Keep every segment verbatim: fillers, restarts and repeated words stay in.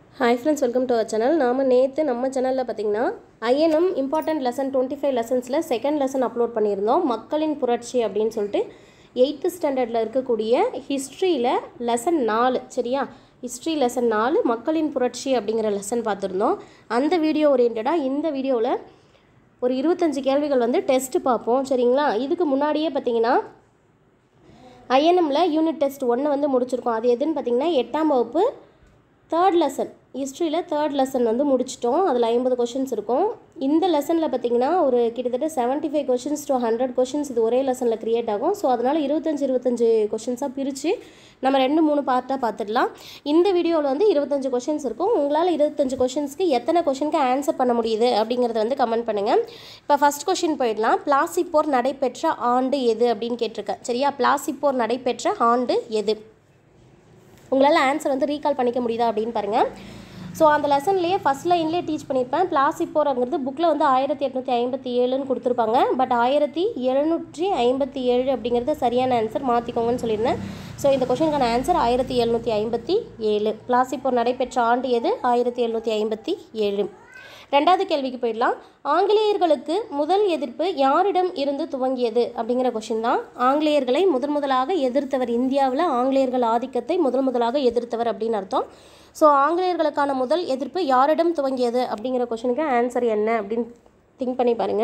Hi friends, welcome to our channel. நாம நேத்து நம்ம சேனல்ல பாத்தீங்கன்னா I N M important lesson twenty-five lessonsல second lesson upload பண்ணியிருந்தோம். மக்களின் புரட்சி அப்படினு சொல்லிட்டு eighth standardல இருக்கக்கூடிய historyல lesson four சரியா? history lesson four மக்களின் புரட்சி அப்படிங்கற lesson பார்த்திருந்தோம். அந்த வீடியோ ஓரியன்டடா இந்த வீடியோல ஒரு twenty-five கேள்விகள் வந்து டெஸ்ட் பாப்போம் சரிங்களா? இதுக்கு முன்னாடியே பாத்தீங்கன்னா I N M ல யூனிட் டெஸ்ட் one வந்து முடிச்சிருக்கோம். அது எதுன்னு பாத்தீங்கன்னா எட்டாம் வகுப்பு third lesson history ல third lesson வந்து முடிச்சிட்டோம். அதுல fifty questions இருக்கும். இந்த லெசன்ல பாத்தீங்கன்னா ஒரு கிட்டத்தட்ட seventy-five questions to one hundred questions இது ஒரே லெசன்ல கிரியேட் ஆகும். சோ அதனால twenty-five twenty-five questions-ஆ பிரிச்சு நம்ம ரெண்டு மூணு பார்ட்டா பார்த்துடலாம். இந்த வீடியோல வந்து twenty-five questions இருக்கும். உங்களால twenty-five questions-க்கு எத்தனை क्वेश्चनக்கு ஆன்சர் பண்ண முடியுது அப்படிங்கறத வந்து கமெண்ட் பண்ணுங்க. இப்போ ஃபர்ஸ்ட் क्वेश्चन போய்டலாம். பிளாசி போர் நடைபெற்ற ஆண்டு எது அப்படினு கேட்டிருக்கேன். சரியா? பிளாசி போர் நடைபெற்ற ஆண்டு எது? உங்களால ஆன்சர் வந்து ரீகால் பண்ணிக்க முடியுதா அப்படினு பாருங்க. சோ அந்த லெசன்லயே ஃபர்ஸ்ட் லைன்லயே டீச் பண்ணிருப்பேன். பிளாசி போர்ங்கிறது புக்ல வந்து eighteen fifty-seven னு கொடுத்திருப்பாங்க. பட் seventeen fifty-seven அப்படிங்கிறது சரியான ஆன்சர் மாத்திக்கோங்கன்னு சொல்லிருந்தேன். சோ இந்த क्वेश्चनக்கான ஆன்சர் seventeen fifty-seven. பிளாசி போர் நடைபெற்ற ஆண்டு எது? seventeen fifty-seven. இரண்டாவது கேள்விக்கு போய்டலாம். ஆங்கிலேயர்களுக்கு முதல் எதிர்ப்பு யாரிடம் இருந்து துவங்கியது அப்படிங்கற क्वेश्चन தான். ஆங்கிலேயர்களை முதன்முதலாக எதிர்த்தவர் இந்தியாவுல ஆங்கிலேயர்கள் ஆதிக்கத்தை முதன்முதலாக எதிர்த்தவர் அப்படின அர்த்தம். சோ ஆங்கிலேயர்களுக்கான முதல் எதிர்ப்பு யாரிடம் துவங்கியது அப்படிங்கற क्वेश्चनக்கு ஆன்சர் என்ன அப்படினு திங்க் பண்ணி பாருங்க.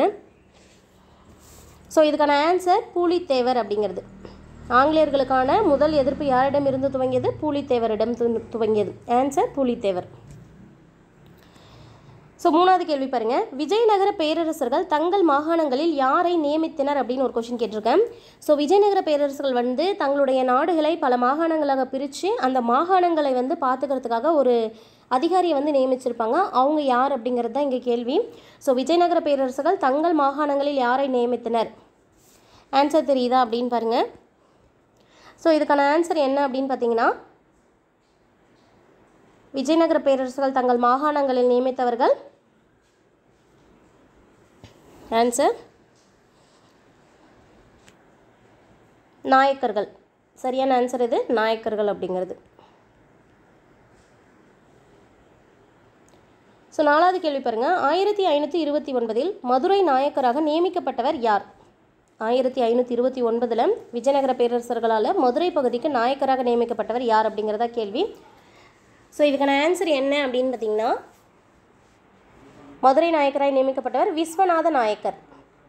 சோ இதுக்கான ஆன்சர் பூலித்தேவர் அப்படிங்கிறது. ஆங்கிலேயர்களுக்கான முதல் எதிர்ப்பு யாரிடம் இருந்து துவங்கியது? பூலித்தேவரிடம் துவங்கியது. ஆன்சர் பூலித்தேவர். சோ மூணாவது கேள்வி பாருங்க. விஜயநகர பேரரசர்கள் தங்கள் மாகாணங்களில் யாரை நியமித்தனர் அப்படினு ஒரு क्वेश्चन கேட்டிருக்கேன். சோ விஜயநகர பேரரசர்கள் வந்து தங்களுடைய நாடுகளை பல மாகாணங்களாக பிரிச்சு அந்த மாகாணங்களை வந்து பாத்துக்கிறதுக்காக ஒரு அதிகாரியை வந்து நியமிச்சிருப்பாங்க. அவங்க யார் அப்படிங்கிறது தான் இங்க கேள்வி. சோ விஜயநகர பேரரசர்கள் தங்கள் மாகாணங்களில் யாரை நியமித்தனர்? ஆன்சர் தெரியுதா அப்படினு பாருங்க. சோ இதுக்கான ஆன்சர் என்ன அப்படினு பாத்தீங்கன்னா விஜயநகர பேரரசர்கள் தங்கள் மாகாணங்களில் நியமித்தவர்கள் ஆன்சர் நாயக்கர்கள். சரியான ஆன்சர் இது நாயக்கர்கள் அப்படிங்கிறது. சோ நாலாவது கேள்வி பாருங்க. fifteen twenty-nine இல் மதுரை நாயக்கராக நியமிக்கப்பட்டவர் யார்? fifteen twenty-nine ல விஜயநகர பேரரசர்களால மதுரை பகுதிக்கு நாயக்கராக நியமிக்கப்பட்டவர் யார் அப்படிங்கறத கேள்வி. சோ இதுக்கான ஆன்சர் என்ன அப்படினு பாத்தீங்கன்னா மதுரை நாயக்கராய் நியமிக்கப்பட்டவர் விஸ்வநாத நாயக்கர்.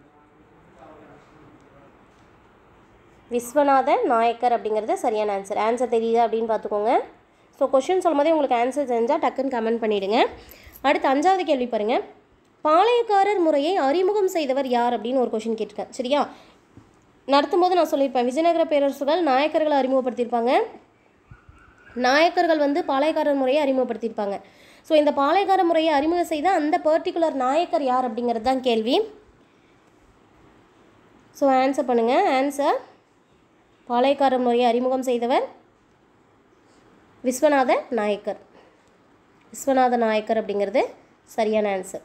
விஸ்வநாத நாயக்கர் அப்படிங்கிறது சரியான ஆன்சர். ஆன்சர் தெரியுதா அப்படினு பாத்துக்கோங்க. சோ क्वेश्चन சொல்லும்போதே உங்களுக்கு ஆன்சர் தெரிஞ்சா டக்குன்னு கமெண்ட் பண்ணிடுங்க. அடுத்து அஞ்சாவது கேள்வி பாருங்க. பாளையக்காரர் முறையை அறிமுகம் செய்தவர் யார் அப்படினு ஒரு क्वेश्चन கேட்டிருக்கேன். சரியா? நடத்தும்போது நான் சொல்லிருப்பேன் விஜயநகர பேரரசர்கள் நாயக்கர்களை அறிமுகப்படுத்தியிருப்பாங்க. நாயக்கர்கள் வந்து பாளையக்காரர் முறையை அறிமுகப்படுத்தியிருப்பாங்க. ஸோ இந்த பாளையக்கார முறையை அறிமுகம் செய்த அந்த பர்டிகுலர் நாயக்கர் யார் அப்படிங்கிறது தான் கேள்வி. ஸோ ஆன்சர் பண்ணுங்க. ஆன்சர் பாளையக்கார முறையை அறிமுகம் செய்தவர் விஸ்வநாத நாயக்கர். விஸ்வநாத நாயக்கர் அப்படிங்கிறது சரியான ஆன்சர்.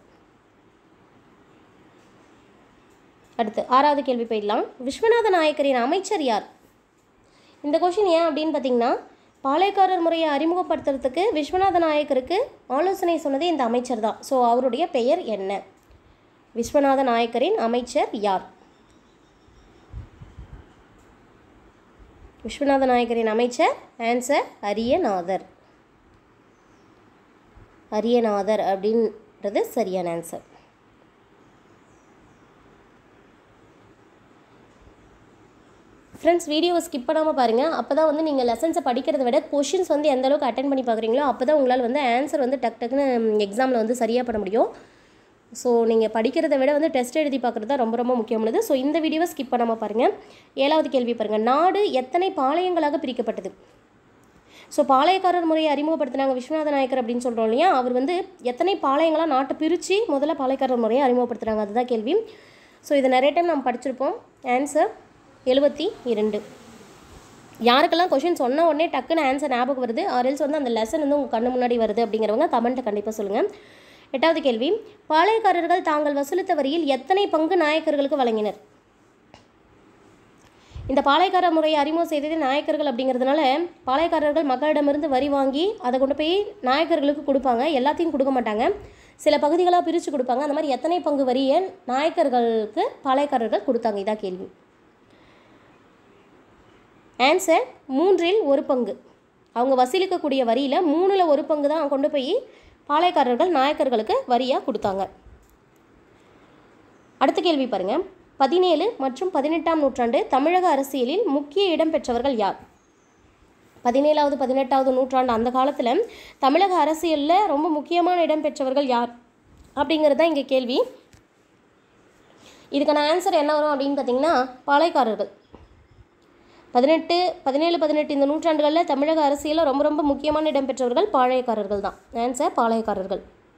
அடுத்து ஆறாவது கேள்வி போயிடலாம். விஸ்வநாத நாயக்கரின் அமைச்சர் யார்? இந்த क्वेश्चन ஏன் அப்படின்னு பார்த்தீங்கன்னா பாளையக்காரர் முறையை அறிமுகப்படுத்துறதுக்கு விஸ்வநாத நாயக்கருக்கு ஆலோசனை சொன்னதே இந்த அமைச்சர் தான். ஸோ அவருடைய பெயர் என்ன? விஸ்வநாத நாயக்கரின் அமைச்சர் யார்? விஸ்வநாத நாயக்கரின் அமைச்சர் ஆன்சர் அரியநாதர். அரியநாதர் அப்படின்றது சரியான ஆன்சர். ஃப்ரெண்ட்ஸ் வீடியோவை ஸ்கிப் பண்ணாமல் பாருங்கள். அப்போ தான் வந்து நீங்கள் லெசன்ஸை படிக்கிறத விட கொஷின்ஸ் வந்து எந்த அளவுக்கு அட்டென்ட் பண்ணி பார்க்குறீங்களோ அப்போ தான் உங்களால் வந்து ஆன்சர் வந்து டக் டக்குன்னு எக்ஸாமில் வந்து சரியாக பண்ண முடியும். ஸோ நீங்கள் படிக்கிறத விட வந்து டெஸ்ட் எழுதி பார்க்குறது தான் ரொம்ப ரொம்ப முக்கியமானது. ஸோ இந்த வீடியோவை ஸ்கிப் பண்ணாமல் பாருங்கள். ஏழாவது கேள்வி பாருங்கள். நாடு எத்தனை பாளையங்களாக பிரிக்கப்பட்டது? ஸோ பாளையக்காரர் முறையை அறிமுகப்படுத்தினாங்க விஸ்வநாத நாயக்கர் அப்படின்னு சொல்கிறோம் இல்லையா? அவர் வந்து எத்தனை பாளையங்களாக நாட்டை பிரித்து முதல்ல பாளையக்காரர் முறையை அறிமுகப்படுத்துகிறாங்க அதுதான் கேள்வி. ஸோ இதை நிறைய டைம் நம்ம படிச்சிருப்போம். ஆன்சர் எழுபத்தி இரண்டு. யாருக்கெல்லாம் क्वेश्चन சொன்ன உடனே டக்குன்னு ஆன்சர் ஞாபகம் வருது ஆர்எல்ஸ் வந்து அந்த லெசன் வந்து உங்கள் கண்ணு முன்னாடி வருது அப்படிங்கிறவங்க கமெண்ட்டை கண்டிப்பாக சொல்லுங்கள். எட்டாவது கேள்வி. பாளையக்காரர்கள் தாங்கள் வசூலித்த வரியில் எத்தனை பங்கு நாயக்கர்களுக்கு வழங்கினர்? இந்த பாளையக்கார முறையை அறிமுகம் செய்ததே நாயக்கர்கள் அப்படிங்கிறதுனால பாளையக்காரர்கள் மக்களிடமிருந்து வரி வாங்கி அதை கொண்டு போய் நாயக்கர்களுக்கு கொடுப்பாங்க. எல்லாத்தையும் கொடுக்க மாட்டாங்க, சில பகுதிகளாக பிரித்து கொடுப்பாங்க. அந்த மாதிரி எத்தனை பங்கு வரியை நாயக்கர்களுக்கு பாளையக்காரர்கள் கொடுத்தாங்க? இதான் கேள்வி. ஆன்சர் மூன்றில் ஒரு பங்கு. அவங்க வசூலிக்கக்கூடிய வரியில் மூணில் ஒரு பங்கு தான் கொண்டு போய் பாளையக்காரர்கள் நாயக்கர்களுக்கு வரியாக கொடுத்தாங்க. அடுத்த கேள்வி பாருங்கள். பதினேழு மற்றும் பதினெட்டாம் நூற்றாண்டு தமிழக அரசியலில் முக்கிய இடம் பெற்றவர்கள் யார்? பதினேழாவது பதினெட்டாவது நூற்றாண்டு அந்த காலத்தில் தமிழக அரசியலில் ரொம்ப முக்கியமான இடம் பெற்றவர்கள் யார் அப்படிங்கிறது தான் இங்கே கேள்வி. இதுக்கான ஆன்சர் என்ன வரும் அப்படின்னு பார்த்தீங்கன்னா பாளையக்காரர்கள். பதினெட்டு பதினேழு பதினெட்டு இந்த நூற்றாண்டுகளில் தமிழக அரசியலில் ரொம்ப ரொம்ப முக்கியமான இடம் பெற்றவர்கள் பாளையக்காரர்கள் தான். ஆன்சர் பாளையக்காரர்கள்.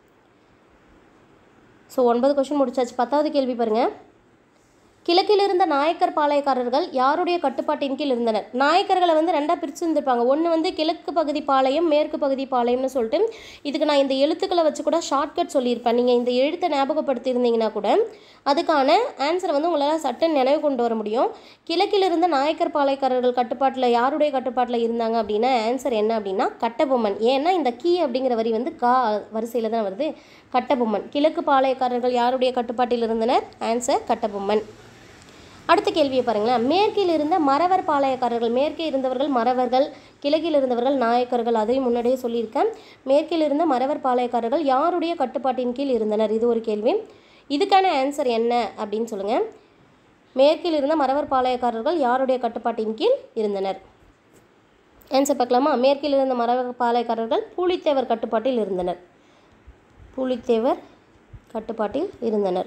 ஸோ ஒன்பது கொஸ்டின் முடிச்சாச்சு. பத்தாவது கேள்வி பாருங்கள். கிழக்கில் இருந்த நாயக்கர் பாளையக்காரர்கள் யாருடைய கட்டுப்பாட்டின் கீழ் இருந்தனர்? நாயக்கர்களை வந்து ரெண்டாக பிரித்து இருந்திருப்பாங்க. ஒன்று வந்து கிழக்கு பகுதி பாளையம், மேற்கு பகுதி பாளையம்னு சொல்லிட்டு. இதுக்கு நான் இந்த எழுத்துக்களை வச்சு கூட ஷார்ட்கட் சொல்லியிருப்பேன். நீங்கள் இந்த எழுத்தை ஞாபகப்படுத்தியிருந்தீங்கன்னா கூட அதுக்கான ஆன்சரை வந்து உங்களால் சட்டன் நினைவு கொண்டு வர முடியும். கிழக்கில் இருந்த நாயக்கர் பாளையக்காரர்கள் கட்டுப்பாட்டில் யாருடைய கட்டுப்பாட்டில் இருந்தாங்க அப்படின்னா ஆன்சர் என்ன அப்படின்னா கட்டபொம்மன். ஏன்னா இந்த கீ அப்படிங்கிற வரி வந்து கா வரிசையில் தான் வருது. கட்டபொம்மன். கிழக்கு பாளையக்காரர்கள் யாருடைய கட்டுப்பாட்டில் இருந்தனர்? ஆன்சர் கட்டபொம்மன். அடுத்த கேள்வியை பாருங்களேன். மேற்கில் இருந்த மறவர் பாளையக்காரர்கள். மேற்கே இருந்தவர்கள் மறவர்கள், கிழக்கில் இருந்தவர்கள் நாயக்கர்கள். அதையும் முன்னாடியே சொல்லியிருக்கேன். மேற்கில் இருந்த மறவர் பாளையக்காரர்கள் யாருடைய கட்டுப்பாட்டின் கீழ் இருந்தனர்? இது ஒரு கேள்வி. இதுக்கான ஆன்சர் என்ன அப்படின்னு சொல்லுங்கள். மேற்கில் இருந்த மறவர் பாளையக்காரர்கள் யாருடைய கட்டுப்பாட்டின் கீழ் இருந்தனர்? ஆன்சர் பார்க்கலாமா? மேற்கில் இருந்த மறவர் பாளையக்காரர்கள் பூலித்தேவர் கட்டுப்பாட்டில் இருந்தனர். பூலித்தேவர் கட்டுப்பாட்டில் இருந்தனர்.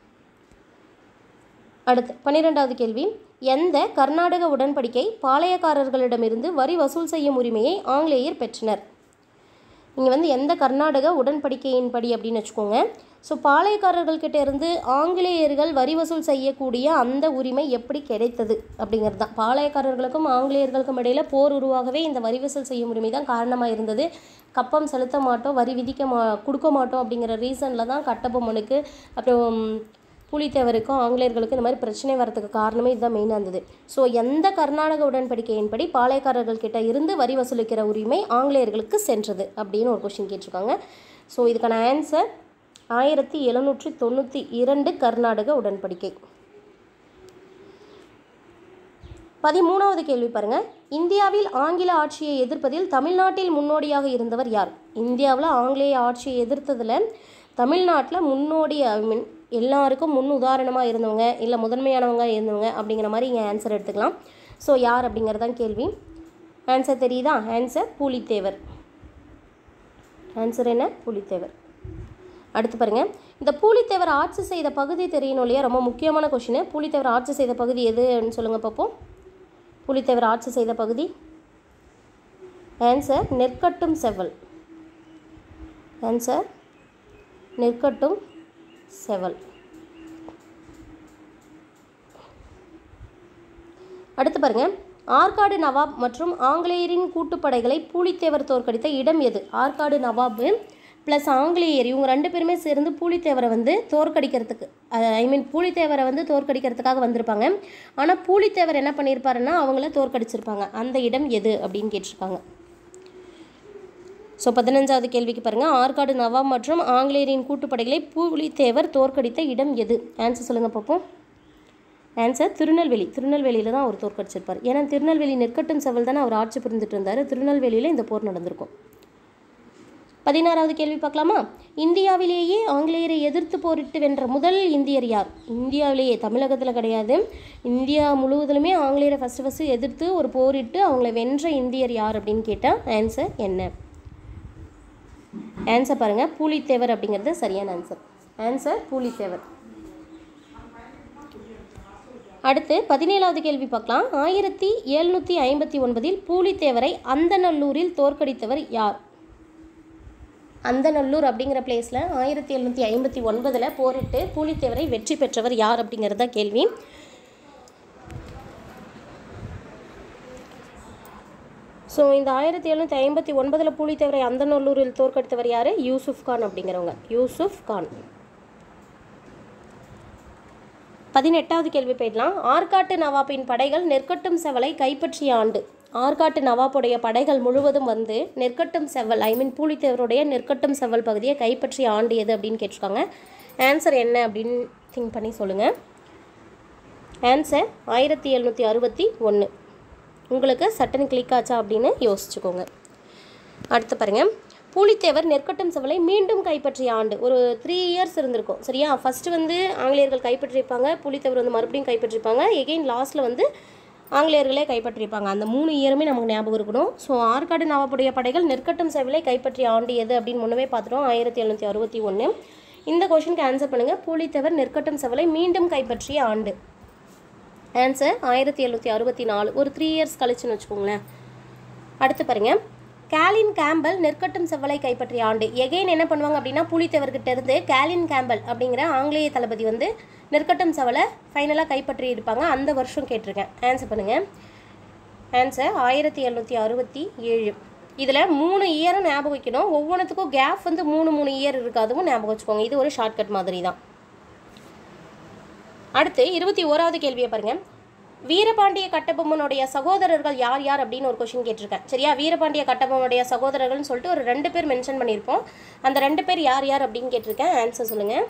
அடுத்து பன்னிரெண்டாவது கேள்வி. எந்த கர்நாடக உடன்படிக்கை பாளையக்காரர்களிடமிருந்து வரி வசூல் செய்யும் உரிமையை ஆங்கிலேயர் பெற்றனர்? இங்கே வந்து எந்த கர்நாடக உடன்படிக்கையின்படி அப்படின்னு வச்சுக்கோங்க. ஸோ பாளையக்காரர்கள்கிட்ட இருந்து ஆங்கிலேயர்கள் வரி வசூல் செய்யக்கூடிய அந்த உரிமை எப்படி கிடைத்தது அப்படிங்கிறது தான். பாளையக்காரர்களுக்கும் ஆங்கிலேயர்களுக்கும் இடையில் போர் உருவாகவே இந்த வரி வசூல் செய்யும் உரிமை தான் காரணமாக இருந்தது. கப்பம் செலுத்த மாட்டோம், வரி விதிக்க மா கொடுக்க மாட்டோம் அப்படிங்கிற ரீசனில் தான் கட்டபொம்மனுக்கு அப்புறம் பூலித்தேவருக்கும் ஆங்கிலேயர்களுக்கும் இந்த மாதிரி பிரச்சனை வரதுக்கு காரணமே இதுதான் மெயினாக இருந்தது. ஸோ எந்த கர்நாடக உடன்படிக்கையின்படி பாளையக்காரர்கள் கிட்ட இருந்து வரி வசூலிக்கிற உரிமை ஆங்கிலேயர்களுக்கு சென்றது அப்படின்னு ஒரு கொஸ்டின் கேட்டிருக்காங்க. ஸோ இதுக்கான ஆன்சர் ஆயிரத்தி எழுநூற்றி தொண்ணூற்றி இரண்டு கர்நாடக உடன்படிக்கை. பதிமூணாவது கேள்வி பாருங்கள். இந்தியாவில் ஆங்கில ஆட்சியை எதிர்ப்பதில் தமிழ்நாட்டில் முன்னோடியாக இருந்தவர் யார்? இந்தியாவில் ஆங்கிலேய ஆட்சியை எதிர்த்ததில் தமிழ்நாட்டில் முன்னோடி ஐ மீன் எல்லாருக்கும் முன் உதாரணமாக இருந்தவங்க இல்லை முதன்மையானவங்க இருந்தவங்க அப்படிங்கிற மாதிரி இங்கே ஆன்சர் எடுத்துக்கலாம். ஸோ யார் அப்படிங்கிறதான் கேள்வி. ஆன்சர் தெரியுதா? ஆன்சர் பூலித்தேவர். ஆன்சர் என்ன? பூலித்தேவர். அடுத்து பாருங்கள். இந்த பூலித்தேவர் ஆட்சி செய்த பகுதி தெரியணும் இல்லையா? ரொம்ப முக்கியமான கொஷின். பூலித்தேவர் ஆட்சி செய்த பகுதி எதுன்னு சொல்லுங்கள் பார்ப்போம். பூலித்தேவர் ஆட்சி செய்த பகுதி ஆன்சர் நெற்கட்டும் செவல். ஆன்சர் நெற்கட்டும் செவல். அடுத்து பாருங்க. ஆற்காடு நவாப் மற்றும் ஆங்கிலேயரின் கூட்டுப்படைகளை பூலித்தேவர் தோற்கடித்த இடம் எது? ஆற்காடு நவாப் ப்ளஸ் ஆங்கிலேயர் இவங்க ரெண்டு பேருமே சேர்ந்து பூலித்தேவரை வந்து தோற்கடிக்கிறதுக்கு ஐ மீன் பூலித்தேவரை வந்து தோற்கடிக்கிறதுக்காக வந்திருப்பாங்க. ஆனால் பூலித்தேவர் என்ன பண்ணியிருப்பாருன்னா அவங்கள தோற்கடிச்சிருப்பாங்க. அந்த இடம் எது அப்படின்னு கேட்டிருக்காங்க. ஸோ பதினஞ்சாவது கேள்விக்கு பாருங்கள். ஆற்காடு நவாப் மற்றும் ஆங்கிலேயரின் கூட்டுப்படைகளை பூலித்தேவர் தோற்கடித்த இடம் எது? ஆன்சர் சொல்லுங்கள் பார்ப்போம். ஆன்சர் திருநெல்வேலி. திருநெல்வேலியில் தான் அவர் தோற்கடிச்சிருப்பார். ஏன்னா திருநெல்வேலி நெற்கட்டும் செவல் தானே அவர் ஆட்சி புரிந்துட்டு இருந்தார். திருநெல்வேலியில் இந்த போர் நடந்திருக்கும். பதினாறாவது கேள்வி பார்க்கலாமா? இந்தியாவிலேயே ஆங்கிலேயரை எதிர்த்து போரிட்டு வென்ற முதல் இந்தியர் யார்? இந்தியாவிலேயே, தமிழகத்தில் கிடையாது, இந்தியா முழுவதிலுமே ஆங்கிலேயரை ஃபஸ்ட்டு ஃபஸ்ட்டு எதிர்த்து ஒரு போரிட்டு அவங்கள வென்ற இந்தியர் யார் அப்படின்னு கேட்டால் ஆன்சர் என்ன? ஆன்சர் பாருங்கள். பூலித்தேவர் அப்படிங்கிறது சரியான ஆன்சர். ஆன்சர் பூலித்தேவர். அடுத்து பதினேழாவது கேள்வி பார்க்கலாம். ஆயிரத்தி எழுநூற்றி ஐம்பத்தி ஒன்பதில் பூலித்தேவரை அந்தநல்லூரில் தோற்கடித்தவர் யார்? அந்தநல்லூர் அப்படிங்கிற பிளேஸில் ஆயிரத்தி எழுநூற்றி ஐம்பத்தி ஒன்பதில் போரிட்டு பூலித்தேவரை வெற்றி பெற்றவர் யார் அப்படிங்கிறது தான் கேள்வி. ஸோ இந்த ஆயிரத்தி எழுநூற்றி ஐம்பத்தி ஒன்பதில் பூலித்தேவரை அந்தநல்லூரில் தோற்கடித்தவர் யார்? யூசுஃப் கான் அப்படிங்கிறவங்க. யூசுஃப் கான். பதினெட்டாவது கேள்வி போயிடலாம். ஆற்காட்டு நவாப்பின் படைகள் நெற்கட்டும் செவலை கைப்பற்றிய ஆண்டு. ஆற்காட்டு நவாப்புடைய படைகள் முழுவதும் வந்து நெற்கட்டும் செவல் ஐ மீன் பூலித்தேவருடைய நெற்கட்டும் செவல் பகுதியை கைப்பற்றிய ஆண்டு எது அப்படின்னு கேட்டிருக்காங்க. ஆன்சர் என்ன அப்படின்னு திங்க் பண்ணி சொல்லுங்கள். ஆன்சர் ஆயிரத்தி எழுநூற்றி அறுபத்தி ஒன்று. உங்களுக்கு சட்டன் கிளிக் ஆச்சா அப்படின்னு யோசிச்சுக்கோங்க. அடுத்து பாருங்கள், பூலித்தேவர் நெற்கட்டும் செவலை மீண்டும் கைப்பற்றிய ஆண்டு. ஒரு த்ரீ இயர்ஸ் இருந்திருக்கும் சரியா. ஃபஸ்ட்டு வந்து ஆங்கிலேயர்கள் கைப்பற்றியிருப்பாங்க, பூலித்தேவர் வந்து மறுபடியும் கைப்பற்றிருப்பாங்க, எகெயின் லாஸ்ட்டில் வந்து ஆங்கிலேயர்களே கைப்பற்றியிருப்பாங்க. அந்த மூணு இயருமே நமக்கு ஞாபகம் இருக்கணும். ஸோ ஆற்காடு நவாப்புடைய படைகள் நெற்கட்டும் செவலை கைப்பற்றிய ஆண்டு எது அப்படின்னு முன்னவே பார்த்துட்டோம், ஆயிரத்தி எழுநூற்றி அறுபத்தி ஒன்று. இந்த கொஷனுக்கு ஆன்சர் பண்ணுங்கள். பூலித்தேவர் நெற்கட்டும் செவலை மீண்டும் கைப்பற்றிய ஆண்டு. ஆன்சர் ஆயிரத்தி எழுநூற்றி அறுபத்தி நாலு. ஒரு த்ரீ இயர்ஸ் கழிச்சுன்னு வச்சுக்கோங்களேன். அடுத்து பாருங்கள், கேலின் கேம்பல் நெற்கட்டும் செவலை கைப்பற்றிய ஆண்டு. எகெயின் என்ன பண்ணுவாங்க அப்படின்னா, பூலித்தேவர்கிட்ட இருந்து கேலின் கேம்பல் அப்படிங்கிற ஆங்கிலேய தளபதி வந்து நெற்கட்டும் செவலை ஃபைனலாக கைப்பற்றி இருப்பாங்க. அந்த வருஷம் கேட்டிருக்கேன். ஆன்சர் பண்ணுங்கள். ஆன்சர் ஆயிரத்தி எழுநூற்றி அறுபத்தி ஏழு. இதில் மூணு இயரும் ஞாபகம் வைக்கணும். ஒவ்வொன்றுத்துக்கும் கேப் வந்து மூணு மூணு இயர் இருக்குது, அதுவும் ஞாபகம் வச்சுக்கோங்க. இது ஒரு ஷார்ட்கட் மாதிரி தான். அடுத்து இருபத்தி ஓராவது கேள்வியை பாருங்கள். வீரபாண்டிய கட்டபொம்மனுடைய சகோதரர்கள் யார் யார் அப்படின்னு ஒரு கொஷின் கேட்டிருக்கேன் சரியா. வீரபாண்டிய கட்டபொம்மனுடைய சகோதரர்கள்னு சொல்லிட்டு ஒரு ரெண்டு பேர் மென்ஷன் பண்ணியிருப்போம். அந்த ரெண்டு பேர் யார் யார் அப்படின்னு கேட்டிருக்கேன். ஆன்சர் சொல்லுங்கள்.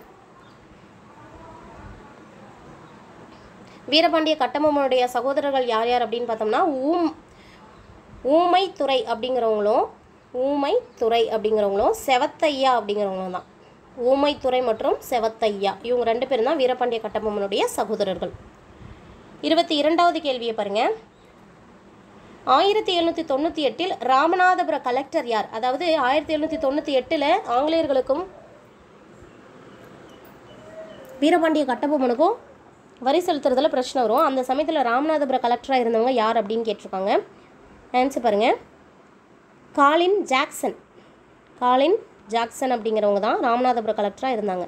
வீரபாண்டிய கட்டபொம்மனுடைய சகோதரர்கள் யார் யார் அப்படின்னு பார்த்தோம்னா, ஊம் ஊமை துறை அப்படிங்கிறவங்களும் ஊமை துறை அப்படிங்கிறவங்களும் செவத்தையா அப்படிங்கிறவங்களும் தான். ஊமை துறை மற்றும் செவத்தையா இவங்க ரெண்டு பேரும் தான் வீரபாண்டிய கட்டபொம்மனுடைய சகோதரர்கள். இருபத்தி இரண்டாவது கேள்வியை பாருங்கள். ஆயிரத்தி எழுநூற்றி தொண்ணூற்றி எட்டில் ராமநாதபுர கலெக்டர் யார்? அதாவது ஆயிரத்தி எழுநூற்றி தொண்ணூற்றி எட்டில் ஆங்கிலேயர்களுக்கும் வீரபாண்டிய கட்டபொம்மனுக்கும் வரி செலுத்துறதுல பிரச்சனை வரும். அந்த சமயத்தில் ராமநாதபுர கலெக்டராக இருந்தவங்க யார் அப்படின்னு கேட்டிருக்காங்க. ஆன்சர் பாருங்கள். காலின் ஜாக்சன். காலின் ஜாக்சன் அப்படிங்கிறவங்க தான் ராமநாதபுர கலெக்டராக இருந்தாங்க.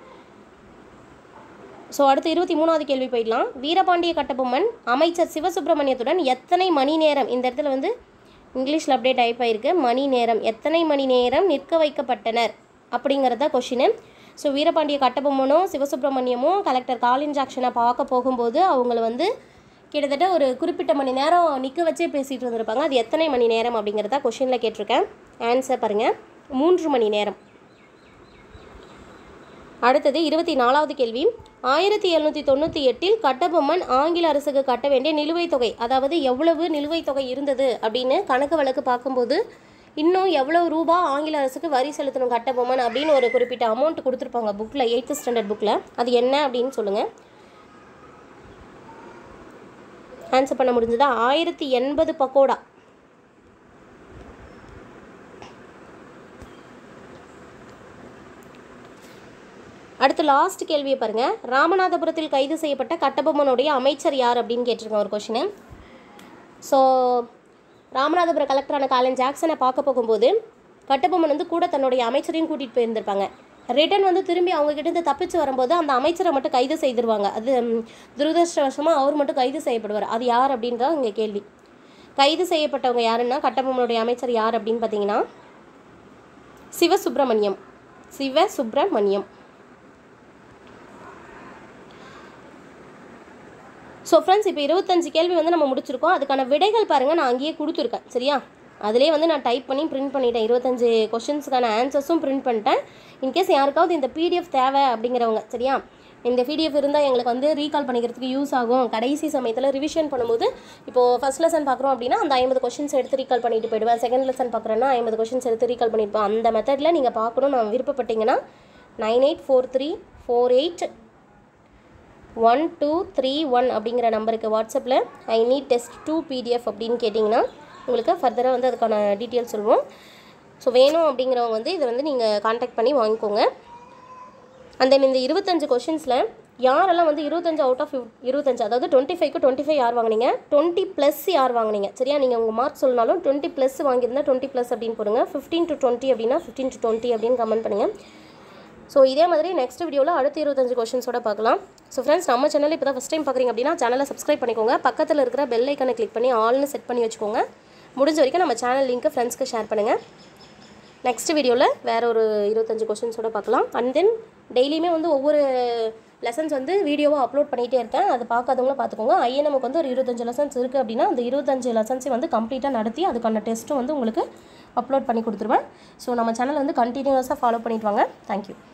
ஸோ அடுத்து இருபத்தி மூணாவது கேள்வி போயிடலாம். வீரபாண்டிய கட்டபொம்மன் அமைச்சர் சிவசுப்பிரமணியத்துடன் எத்தனை மணி நேரம், இந்த இடத்துல வந்து இங்கிலீஷில் அப்படியே டைப் ஆகிருக்கு மணி நேரம், எத்தனை மணி நேரம் நிற்க வைக்கப்பட்டனர் அப்படிங்கிறத கொஷினு. ஸோ வீரபாண்டிய கட்டபொம்மனும் சிவசுப்பிரமணியமும் கலெக்டர் காலின் ஜாக்சனை பார்க்க போகும்போது அவங்கள வந்து கிட்டத்தட்ட ஒரு குறிப்பிட்ட மணி நேரம் நிற்க வச்சே பேசிகிட்டு வந்திருப்பாங்க. அது எத்தனை மணி நேரம் அப்படிங்கிறத கொஷினில் கேட்டிருக்கேன். ஆன்சர் பாருங்கள், மூன்று மணி நேரம். அடுத்தது இருபத்தி நாலாவது கேள்வி. ஆயிரத்தி எழுநூற்றி தொண்ணூற்றி எட்டில் கட்டபொம்மன் ஆங்கில அரசுக்கு கட்ட வேண்டிய நிலுவைத் தொகை, அதாவது எவ்வளவு நிலுவைத் தொகை இருந்தது அப்படின்னு கணக்கு வழக்கு பார்க்கும்போது இன்னும் எவ்வளவு ரூபா ஆங்கில அரசுக்கு வரி செலுத்தணும் கட்டபொம்மன் அப்படின்னு ஒரு குறிப்பிட்ட அமௌண்ட் கொடுத்துருப்பாங்க புக்கில், எயித்து ஸ்டாண்டர்ட் புக்கில். அது என்ன அப்படின்னு சொல்லுங்கள். ஆன்சர் பண்ண முடிஞ்சதா? ஆயிரத்தி எண்பது பக்கோடா. அடுத்து லாஸ்ட் கேள்வியை பாருங்கள். ராமநாதபுரத்தில் கைது செய்யப்பட்ட கட்டபொம்மனுடைய அமைச்சர் யார் அப்படின்னு கேட்டிருக்கேன் ஒரு கொஷினு. ஸோ ராமநாதபுர கலெக்டரான காலின் ஜாக்சனை பார்க்க போகும்போது கட்டபொம்மன் வந்து கூட தன்னுடைய அமைச்சரையும் கூட்டிகிட்டு போயிருந்திருப்பாங்க. ரிட்டன் வந்து திரும்பி அவங்ககிட்ட தப்பிச்சு வரும்போது அந்த அமைச்சரை மட்டும் கைது செய்திருவாங்க. அது துரதிருஷ்டவசமாக அவர் மட்டும் கைது செய்யப்படுவார். அது யார் அப்படின்றத இங்கே கேள்வி. கைது செய்யப்பட்டவங்க யாருன்னா கட்டபொம்மனுடைய அமைச்சர் யார் அப்படின்னு பார்த்தீங்கன்னா சிவசுப்பிரமணியம். சிவசுப்பிரமணியம். ஸோ ஃப்ரெண்ட்ஸ், இப்போ இருபத்தஞ்சு கேள்வி வந்து நம்ம முடிச்சிருக்கோம். அதுக்கான விடைகள் பாருங்கள், நான் அங்கேயே கொடுத்துருக்கேன் சரியா. அதிலே வந்து நான் டைப் பண்ணி பிரிண்ட் பண்ணிட்டேன். இருபத்தஞ்சு கொஷின்ஸுக்கான ஆன்சர்ஸும் பிரிண்ட் பண்ணிட்டேன். இன்கேஸ் யாருக்காவது இந்த பிடிஎஃப் தேவை அப்படிங்கிறவங்க சரியா, இந்த பிடிஎஃப் இருந்தால் எங்களுக்கு வந்து ரீகால் பண்ணிக்கிறதுக்கு யூஸ் ஆகும். கடைசி சமயத்தில் ரிவிஷன் பண்ணும்போது இப்போது ஃபஸ்ட் லெசன் பார்க்குறோம் அப்படின்னா அந்த ஐம்பது கொஷின்ஸ் எடுத்து ரீகால் பண்ணிட்டு போயிடுவேன். செகண்ட் லெசன் பார்க்குறேன்னா ஐம்பது கொஷின்ஸ் எடுத்து ரீகால் பண்ணியிருப்பேன். அந்த மெத்தடில் நீங்கள் பார்க்கணும் நான் விருப்பப்பட்டீங்கன்னா nine eight four three four eight one two three one அப்படிங்கிற நம்பருக்கு வாட்ஸ்அப்பில் I need test two PDF அப்படின்னு கேட்டிங்கன்னா உங்களுக்கு ஃபர்தராக வந்து அதுக்கான டீட்டெயில்ஸ் சொல்லுவோம். ஸோ வேணும் அப்படிங்கிறவங்க வந்து இதை வந்து நீங்கள் கான்டாக்ட் பண்ணி வாங்கிக்கோங்க. அண்ட் தென் இந்த இருபத்தஞ்சு கொஷின்ஸில் யாரெல்லாம் வந்து இருபத்தஞ்சு அவுட் ஆஃப் இருபத்தஞ்சு, அதாவது டுவெண்ட்டி ஃபைவ்க்கு டுவெண்ட்டி ஃபைவ் யார் வாங்கினீங்க, டுவெண்ட்டி ப்ளஸ் யார் வாங்கினீங்க சரியா. நீங்கள் உங்கள் மார்க் சொல்லனாலும் டுவெண்ட்டி ப்ளஸ் வாங்கியிருந்தால் டுவெண்ட்டி ப்ளஸ் அப்படின்னு போடுங்க. ஃபிஃப்டீன் டு டுவெண்ட்டி அப்படின்னா ஃபிஃப்டீன் டு டுவெண்ட்டி அப்படின்னு கமெண்ட் பண்ணுங்கள். ஸோ இதே மாதிரி நெக்ஸ்ட் வீடியோவில் அடுத்த இருபத்தஞ்சு கொஷின்ஸோட பார்க்கலாம். ஸோ ஃப்ரெண்ட்ஸ், நம்ம சேனல் இப்போ தான் ஃபஸ்ட் டைம் பார்க்குறீங்க அப்படின்னா சேனலை சப்ஸ்கிரைப் பண்ணிக்கோங்க. பக்கத்தில் இருக்கிற பெல் ஐக்கனை கிளிக் பண்ணி ஆல்னு செட் பண்ணி வச்சுக்கோங்க. முடிஞ்ச வரைக்கும் நம்ம சேனல் லிங்க்கு ஃப்ரெண்ட்ஸ்க்கு ஷேர் பண்ணுங்கள். நெக்ஸ்ட் வீடியோவில் வேறு ஒரு இருபத்தஞ்சு கொஷின்ஸோட பார்க்கலாம். அண்ட் தென் டெய்லியுமே வந்து ஒவ்வொரு லெசன்ஸ் வந்து வீடியோவாக அப்லோட் பண்ணிகிட்டே இருக்கேன். அது பார்க்காதவங்களும் பார்த்துக்கோங்க. ஐஎன்எம்க்கு வந்து ஒரு இருபத்தஞ்சு லெசன்ஸ் இருக்குது அப்படின்னா அந்த இருபத்தஞ்சு லெசன்ஸையும் வந்து கம்ப்ளீட்டாக நடத்தி அதுக்கான டெஸ்ட்டும் வந்து உங்களுக்கு அப்லோட் பண்ணி கொடுத்துருவேன். ஸோ நம்ம சேனல் வந்து கண்டினியூஸாக ஃபாலோ பண்ணிட்டு வாங்க. தேங்க்யூ.